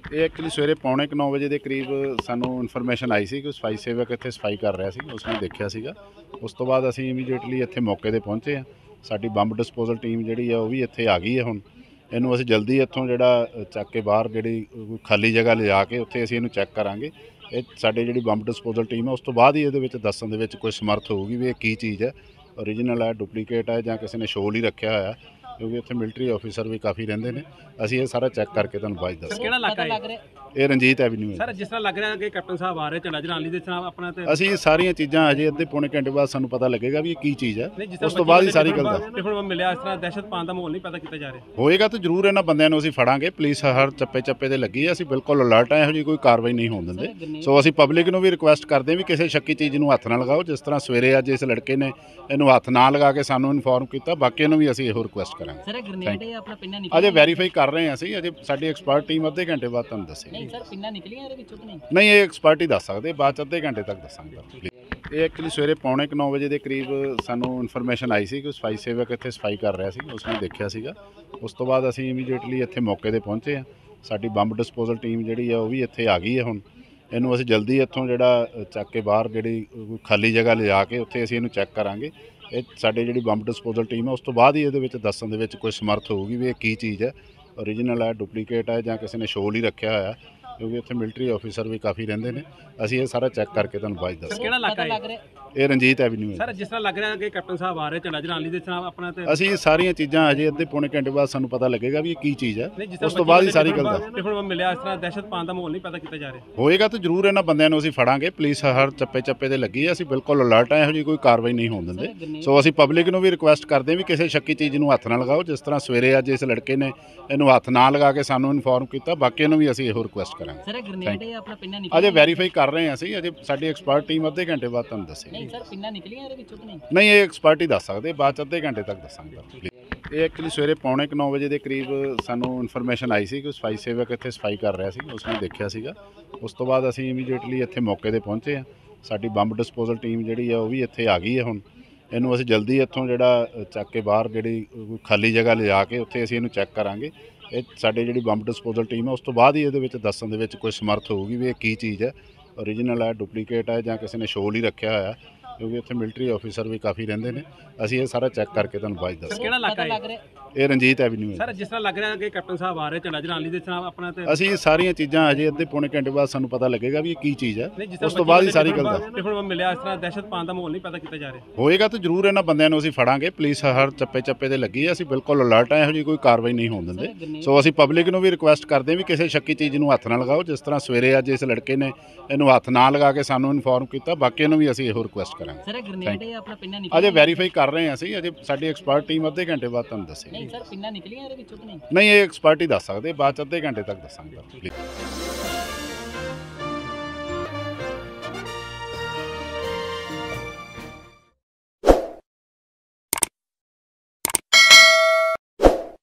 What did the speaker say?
ਇਹ ਐਕਚੁਅਲੀ ਸਵੇਰੇ ਪੌਣੇ 9 ਵਜੇ ਦੇ ਕਰੀਬ ਸਾਨੂੰ ਇਨਫੋਰਮੇਸ਼ਨ ਆਈ ਸੀ ਕਿ ਸਫਾਈ ਸੇਵਕ ਇੱਥੇ ਸਫਾਈ ਕਰ ਰਿਹਾ ਸੀ, ਉਸ ਨੂੰ ਦੇਖਿਆ ਸੀਗਾ। ਉਸ ਤੋਂ ਬਾਅਦ ਅਸੀਂ ਇਮੀਡੀਏਟਲੀ ਇੱਥੇ ਮੌਕੇ 'ਤੇ ਪਹੁੰਚੇ ਹਾਂ। ਸਾਡੀ ਬੰਬ ਡਿਸਪੋਜ਼ਲ ਟੀਮ ਜਿਹੜੀ ਆ ਉਹ ਵੀ ਇੱਥੇ ਆ ਗਈ ਹੈ। ਹੁਣ ਇਹਨੂੰ ਅਸੀਂ ਜਲਦੀ ਇੱਥੋਂ ਜਿਹੜਾ ਚੱਕ ਕੇ ਬਾਹਰ ਜਿਹੜੀ ਖਾਲੀ ਜਗ੍ਹਾ ਲਿਜਾ ਕੇ ਉੱਥੇ ਅਸੀਂ ਇਹਨੂੰ ਚੈੱਕ ਕਰਾਂਗੇ। ਇਹ ਸਾਡੀ ਜਿਹੜੀ ਬੰਬ ਡਿਸਪੋਜ਼ਲ ਟੀਮ ਹੈ ਉਸ ਤੋਂ ਬਾਅਦ ਹੀ ਇਹਦੇ ਵਿੱਚ ਦੱਸਣ ਦੇ ਵਿੱਚ ਕੋਈ ਸਮਰਥ ਹੋਊਗੀ ਵੀ ਇਹ ਕੀ ਚੀਜ਼ ਹੈ, ਓਰੀਜਨਲ ਹੈ, ਡੁਪਲੀਕੇਟ ਹੈ ਜਾਂ ਕਿਸੇ ਨੇ ਸ਼ੋਅ ਲਈ ਰੱਖਿਆ ਹੋਇਆ, ਕਿਉਂਕਿ ਇੱਥੇ ਮਿਲਟਰੀ ਆਫੀਸਰ ਵੀ ਕਾਫੀ ਰਹਿੰਦੇ ਨੇ। ਅਸੀਂ ਇਹ ਸਾਰਾ ਚੈੱਕ ਕਰਕੇ ਤੁਹਾਨੂੰ ਬਾਅਦ ਦੱਸਾਂਗੇ। ਕਿਹੜਾ ਇਲਾਕਾ ਹੈ ਇਹ ਰਣਜੀਤ ਐਵਨਿਊ ਹੈ ਸਰ? ਜਿਸ ਤਰ੍ਹਾਂ ਲੱਗ ਰਿਹਾ ਕਿ ਕੈਪਟਨ ਸਾਹਿਬ ਆ ਰਹੇ ਝੰਡਾ ਜਨਾਲੀ ਦੇ ਤਰ੍ਹਾਂ ਆਪਣਾ ਤੇ ਅਸੀਂ ਸਾਰੀਆਂ ਚੀਜ਼ਾਂ ਅਜੇ ਅੱਧੇ ਪੌਣੇ ਘੰਟੇ ਬਾਅਦ ਸਾਨੂੰ ਪਤਾ ਲੱਗੇਗਾ ਵੀ ਇਹ ਕੀ ਚੀਜ਼ ਹੈ, ਉਸ ਤੋਂ ਬਾਅਦ ਹੀ ਸਾਰੀ ਗੱਲ ਦੱਸ। ਹੁਣ ਮਿਲਿਆ ਇਸ ਤਰ੍ਹਾਂ ਦਹਿਸ਼ਤ ਪਾਉਣ ਦਾ ਮਾਹੌਲ ਨਹੀਂ ਪੈਦਾ ਕੀਤਾ ਜਾ ਰਿਹਾ ਹੋਏਗਾ ਤਾਂ ਜ਼ਰੂਰ ਇਹਨਾਂ ਬੰਦਿਆਂ ਨੂੰ ਅਸੀਂ ਫੜਾਂਗੇ। ਪੁਲਿਸ ਹਰ ਚੱਪੇ ਚੱਪੇ ਤੇ ਲੱਗੀ ਹੈ, ਅਸੀਂ ਬਿਲਕੁਲ ਅਲਰਟ ਹਾਂ, ਇਹੋ ਜਿਹੀ ਕੋਈ ਕਾਰਵਾਈ ਨਹੀਂ ਹੋਣ ਦਿੰਦੇ। ਸੋ ਅਸੀਂ ਪਬਲਿਕ ਨੂੰ ਵੀ ਰਿਕੁਐਸਟ ਕਰਦੇ ਹਾਂ ਵੀ ਕਿਸੇ ਸ਼ੱਕੀ ਚੀਜ਼ ਨੂੰ ਹੱਥ ਨਾ ਲਗਾਓ। ਜਿਸ ਤਰ੍ਹਾਂ ਸਵੇਰੇ ਅੱਜ ਇਸ ਲੜਕੇ ਨੇ ਇਹਨੂੰ ਹੱਥ ਨਾ ਲਗਾ ਕੇ ਸਾਨੂੰ ਇਨਫੋਰਮ ਕੀਤਾ, ਬਾਕੀਆਂ ਨੂੰ ਵੀ ਅਸੀਂ ਇਹੋ ਰਿਕੁਐਸਟ ਕਰਾਂਗੇ। ਸਰ ਗ੍ਰੇਨੇਡ ਆਪਣਾ ਪਿੰਨਾ ਅਜੇ ਵੈਰੀਫਾਈ ਕਰ ਰਹੇ ਹਾਂ ਅਸੀਂ, ਅਜੇ ਸਾਡੀ ਐਕਸਪਰਟ ਟੀਮ ਅੱਧੇ ਘੰਟੇ ਬਾਅਦ ਤੁਹਾਨੂੰ ਦੱਸੇਗੀ। ਨਹੀਂ ਸਰ ਪਿੰਨਾ ਨਿਕਲੀਆਂ ਇਹਦੇ ਵਿੱਚੋਂ ਨਹੀਂ? ਨਹੀਂ, ਇਹ ਐਕਸਪਰਟ ਹੀ ਦੱਸ ਸਕਦੇ, ਬਾਅਦ 'ਚ ਅੱਧੇ ਘੰਟੇ ਤੱਕ ਦੱਸਾਂਗੇ। ਇਹ ਐਕਚੁਅਲੀ ਸਵੇਰੇ ਪੌਣੇ 9 ਵਜੇ ਦੇ ਕਰੀਬ ਸਾਨੂੰ ਇਨਫੋਰਮੇਸ਼ਨ ਆਈ ਸੀ ਕਿ ਸਫਾਈ ਸੇਵਕ ਇੱਥੇ ਸਫਾਈ ਕਰ ਰਿਹਾ ਸੀ, ਉਸ ਨੂੰ ਦੇਖਿਆ ਸੀਗਾ। ਉਸ ਤੋਂ ਬਾਅਦ ਅਸੀਂ ਇਮੀਡੀਏਟਲੀ ਇੱਥੇ ਮੌਕੇ 'ਤੇ ਪਹੁੰਚੇ ਹਾਂ। ਸਾਡੀ ਬੰਬ ਡਿਸਪੋਜ਼ਲ ਟੀਮ ਜਿਹੜੀ ਆ ਉਹ ਵੀ ਇੱਥੇ ਆ ਗਈ ਹੈ। ਹੁਣ ਇਹਨੂੰ ਅਸੀਂ ਜਲਦੀ ਇੱਥੋਂ ਜਿਹੜਾ ਚੱਕ ਕੇ ਬਾਹਰ ਜਿਹੜੀ ਖਾਲੀ ਜਗ੍ਹਾ ਲਿਜਾ ਕੇ ਉੱਥੇ ਅਸੀਂ ਇਹਨੂੰ ਚੈੱਕ ਕਰਾਂਗੇ। ਇਹ ਸਾਡੀ ਜਿਹੜੀ ਬੰਬ ਡਿਸਪੋਜ਼ਲ ਟੀਮ ਹੈ ਉਸ ਤੋਂ ਬਾਅਦ ਹੀ ਇਹਦੇ ਵਿੱਚ ਦੱਸਣ ਦੇ ਵਿੱਚ ਕੋਈ ਸਮਰਥ ਹੋਊਗੀ ਵੀ ਇਹ ਕੀ ਚੀਜ਼ ਹੈ, ਓਰੀਜਨਲ ਹੈ, ਡੁਪਲੀਕੇਟ ਹੈ ਜਾਂ ਕਿਸੇ ਨੇ ਸ਼ੋਅ ਲਈ ਰੱਖਿਆ ਹੋਇਆ, ਕਿਉਂਕਿ ਇੱਥੇ ਮਿਲਟਰੀ ਆਫੀਸਰ ਵੀ ਕਾਫੀ ਰਹਿੰਦੇ ਨੇ। ਅਸੀਂ ਇਹ ਸਾਰਾ ਚੈੱਕ ਕਰਕੇ ਤੁਹਾਨੂੰ ਬਾਅਦ ਦੱਸਾਂਗੇ। ਕਿਹੜਾ ਇਲਾਕਾ ਹੈ ਇਹ ਰਣਜੀਤ ਐਵਨਿਊ ਹੈ ਸਰ? ਜਿਸ ਤਰ੍ਹਾਂ ਲੱਗ ਰਿਹਾ ਕਿ ਕੈਪਟਨ ਸਾਹਿਬ ਆ ਰਹੇ ਝੰਡਾ ਜਨਾਲੀ ਦੇ ਤਰ੍ਹਾਂ ਆਪਣਾ ਤੇ ਅਸੀਂ ਸਾਰੀਆਂ ਚੀਜ਼ਾਂ ਅਜੇ ਅੱਧੇ ਪੌਣੇ ਘੰਟੇ ਬਾਅਦ ਸਾਨੂੰ ਪਤਾ ਲੱਗੇਗਾ ਵੀ ਇਹ ਕੀ ਚੀਜ਼ ਹੈ, ਉਸ ਤੋਂ ਬਾਅਦ ਹੀ ਸਾਰੀ ਗੱਲ ਦੱਸ। ਹੁਣ ਮਿਲਿਆ ਇਸ ਤਰ੍ਹਾਂ ਦਹਿਸ਼ਤ ਪਾਉਣ ਦਾ ਮਾਹੌਲ ਨਹੀਂ ਪੈਦਾ ਕੀਤਾ ਜਾ ਰਿਹਾ ਹੋਏਗਾ ਤਾਂ ਜ਼ਰੂਰ ਇਹਨਾਂ ਬੰਦਿਆਂ ਨੂੰ ਅਸੀਂ ਫੜਾਂਗੇ। ਪੁਲਿਸ ਹਰ ਚੱਪੇ ਚੱਪੇ ਤੇ ਲੱਗੀ ਹੈ, ਅਸੀਂ ਬਿਲਕੁਲ ਅਲਰਟ ਹਾਂ, ਇਹੋ ਜਿਹੀ ਕੋਈ ਕਾਰਵਾਈ ਨਹੀਂ ਹੋਣ ਦਿੰਦੇ। ਸੋ ਅਸੀਂ ਪਬਲਿਕ ਨੂੰ ਵੀ ਰਿਕੁਐਸਟ ਕਰਦੇ ਹਾਂ ਵੀ ਕਿਸੇ ਸ਼ੱਕੀ ਚੀਜ਼ ਨੂੰ ਹੱਥ ਨਾ ਲਗਾਓ। ਜਿਸ ਤਰ੍ਹਾਂ ਸਵੇਰੇ ਅੱਜ ਇਸ ਲੜਕੇ ਨੇ ਇਹਨੂੰ ਹੱਥ ਨਾ ਲਗਾ ਕੇ ਸਾਨੂੰ ਇਨਫੋਰਮ ਕੀਤਾ, ਬਾਕੀਆਂ ਨੂੰ ਵੀ ਅਸੀਂ ਇਹੋ ਰਿਕੁਐਸਟ ਕਰਾਂਗੇ। ਸਰ ਗ੍ਰੇਨੇਡ ਆਪਣਾ ਪਿੰਨਾ ਅਜੇ ਵੈਰੀਫਾਈ ਕਰ ਰਹੇ ਹਾਂ ਅਸੀਂ, ਅਜੇ ਸਾਡੀ ਐਕਸਪਰਟ ਟੀਮ ਅੱਧੇ ਘੰਟੇ ਬਾਅਦ ਤੁਹਾਨੂੰ ਦੱਸੇਗੀ। ਨਹੀਂ ਸਰ ਪਿੰਨਾ ਨਿਕਲੀਆਂ ਇਹਦੇ ਵਿੱਚੋਂ ਨਹੀਂ? ਨਹੀਂ, ਇਹ ਐਕਸਪਰਟ ਹੀ ਦੱਸ ਸਕਦੇ, ਬਾਅਦ 'ਚ ਅੱਧੇ ਘੰਟੇ ਤੱਕ ਦੱਸਾਂਗੇ। ਇਹ ਐਕਚੁਅਲੀ ਸਵੇਰੇ ਪੌਣੇ 9 ਵਜੇ ਦੇ ਕਰੀਬ ਸਾਨੂੰ ਇਨਫੋਰਮੇਸ਼ਨ ਆਈ ਸੀ ਕਿ ਸਫਾਈ ਸੇਵਕ ਇੱਥੇ ਸਫਾਈ ਕਰ ਰਿਹਾ ਸੀ, ਉਸ ਨੂੰ ਦੇਖਿਆ ਸੀਗਾ। ਉਸ ਤੋਂ ਬਾਅਦ ਅਸੀਂ ਇਮੀਡੀਏਟਲੀ ਇੱਥੇ ਮੌਕੇ 'ਤੇ ਪਹੁੰਚੇ ਹਾਂ। ਸਾਡੀ ਬੰਬ ਡਿਸਪੋਜ਼ਲ ਟੀਮ ਜਿਹੜੀ ਆ ਉਹ ਵੀ ਇੱਥੇ ਆ ਗਈ ਹੈ। ਹੁਣ ਇਹਨੂੰ ਅਸੀਂ ਜਲਦੀ ਇੱਥੋਂ ਜਿਹੜਾ ਚੱਕ ਕੇ ਬਾਹਰ ਜਿਹੜੀ ਖਾਲੀ ਜਗ੍ਹਾ ਲਿਜਾ ਕੇ ਉੱਥੇ ਅਸੀਂ ਇਹਨੂੰ ਚੈੱਕ ਕਰਾਂਗੇ। ਇਹ ਸਾਡੀ ਜਿਹੜੀ ਬੰਬ ਡਿਸਪੋਜ਼ਲ ਟੀਮ ਹੈ ਉਸ ਤੋਂ ਬਾਅਦ ਹੀ ਇਹਦੇ ਵਿੱਚ ਦੱਸਣ ਦੇ ਵਿੱਚ ਕੋਈ ਸਮਰਥ ਹੋਊਗੀ ਵੀ ਇਹ ਕੀ ਚੀਜ਼ ਹੈ, ਓਰੀਜਨਲ ਹੈ, ਡੁਪਲੀਕੇਟ ਹੈ ਜਾਂ ਕਿਸੇ ਨੇ ਸ਼ੋਅ ਲਈ ਰੱਖਿਆ ਹੋਇਆ, ਕਿਉਂਕਿ ਇੱਥੇ ਮਿਲਟਰੀ ਆਫੀਸਰ ਵੀ ਕਾਫੀ ਰਹਿੰਦੇ ਨੇ। ਅਸੀਂ ਇਹ ਸਾਰਾ ਚੈੱਕ ਕਰਕੇ ਤੁਹਾਨੂੰ ਬਾਅਦ ਦੱਸਾਂਗੇ। ਕਿਹੜਾ ਇਲਾਕਾ ਹੈ ਇਹ ਰਣਜੀਤ ਐਵਨਿਊ ਹੈ ਸਰ? ਜਿਸ ਤਰ੍ਹਾਂ ਲੱਗ ਰਿਹਾ ਕਿ ਕੈਪਟਨ ਸਾਹਿਬ ਆ ਰਹੇ ਝੰਡਾ ਜਨਾਲੀ ਦੇ ਤਰ੍ਹਾਂ ਆਪਣਾ ਤੇ ਅਸੀਂ ਸਾਰੀਆਂ ਚੀਜ਼ਾਂ ਅਜੇ ਅੱਧੇ ਪੌਣੇ ਘੰਟੇ ਬਾਅਦ ਸਾਨੂੰ ਪਤਾ ਲੱਗੇਗਾ ਵੀ ਇਹ ਕੀ ਚੀਜ਼ ਹੈ, ਉਸ ਤੋਂ ਬਾਅਦ ਹੀ ਸਾਰੀ ਗੱਲ ਦੱਸ। ਹੁਣ ਮਿਲਿਆ ਇਸ ਤਰ੍ਹਾਂ ਦਹਿਸ਼ਤ ਪਾਉਣ ਦਾ ਮਾਹੌਲ ਨਹੀਂ ਪੈਦਾ ਕੀਤਾ ਜਾ ਰਿਹਾ ਹੋਏਗਾ ਤਾਂ ਜ਼ਰੂਰ ਇਹਨਾਂ ਬੰਦਿਆਂ ਨੂੰ ਅਸੀਂ ਫੜਾਂਗੇ। ਪੁਲਿਸ ਹਰ ਚੱਪੇ ਚੱਪੇ ਤੇ ਲੱਗੀ ਹੈ, ਅਸੀਂ ਬਿਲਕੁਲ ਅਲਰਟ ਹਾਂ, ਇਹੋ ਜਿਹੀ ਕੋਈ ਕਾਰਵਾਈ ਨਹੀਂ ਹੋਣ ਦਿੰਦੇ। ਸੋ ਅਸੀਂ ਪਬਲਿਕ ਨੂੰ ਵੀ ਰਿਕੁਐਸਟ ਕਰਦੇ ਹਾਂ ਵੀ ਕਿਸੇ ਸ਼ੱਕੀ ਚੀਜ਼ ਨੂੰ ਹੱਥ ਨਾ ਲਗਾਓ। ਜਿਸ ਤਰ੍ਹਾਂ ਸਵੇਰੇ ਅੱਜ ਇਸ ਲੜਕੇ ਨੇ ਇਹਨੂੰ ਹੱਥ ਨਾ ਲਗਾ ਕੇ ਸਾਨੂੰ ਇਨਫੋਰਮ ਕੀਤਾ, ਬਾਕੀਆਂ ਨੂੰ ਵੀ ਅਸੀਂ ਇਹੋ ਰਿਕੁਐਸਟ ਕਰਾਂਗੇ। ਸਰ ਗ੍ਰੇਨੇਡ ਆਪਣਾ ਪਿੰਨਾ ਅਜੇ ਵੈਰੀਫਾਈ ਕਰ ਰਹੇ ਹਾਂ ਅਸੀਂ, ਅਜੇ ਸਾਡੀ ਐਕਸਪਰਟ ਟੀਮ ਅੱਧੇ ਘੰਟੇ ਬਾਅਦ ਤੁਹਾਨੂੰ ਦੱਸੇਗੀ। ਨਹੀਂ ਸਰ ਪਿੰਨਾ ਨਿਕਲੀਆਂ ਇਹਦੇ ਵਿੱਚੋਂ ਨਹੀਂ? ਨਹੀਂ, ਇਹ ਐਕਸਪਰਟ ਹੀ ਦੱਸ ਸਕਦੇ, ਬਾਅਦ 'ਚ ਅੱਧੇ ਘੰਟੇ ਤੱਕ ਦੱਸਾਂਗੇ।